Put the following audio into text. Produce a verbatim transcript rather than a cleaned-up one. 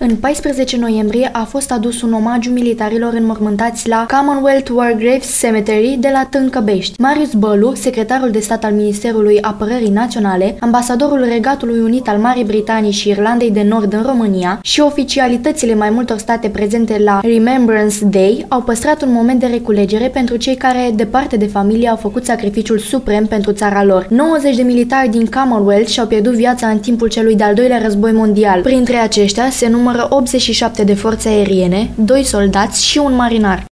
în paisprezece noiembrie a fost adus un omagiu militarilor înmormântați la Commonwealth War Graves Cemetery de la Tâncăbești. Marius Bălu, secretarul de stat al Ministerului Apărării Naționale, ambasadorul Regatului Unit al Marii Britanii și Irlandei de Nord în România și oficialitățile mai multor state prezente la Remembrance Day au păstrat un moment de reculegere pentru cei care, departe de familie, au făcut sacrificiul suprem pentru țara lor. nouăzeci de militari din Commonwealth și-au pierdut viața în timpul celui de-al doilea război mondial. Printre aceștia se numără optzeci și șapte de forțe aeriene, doi soldați și un marinar.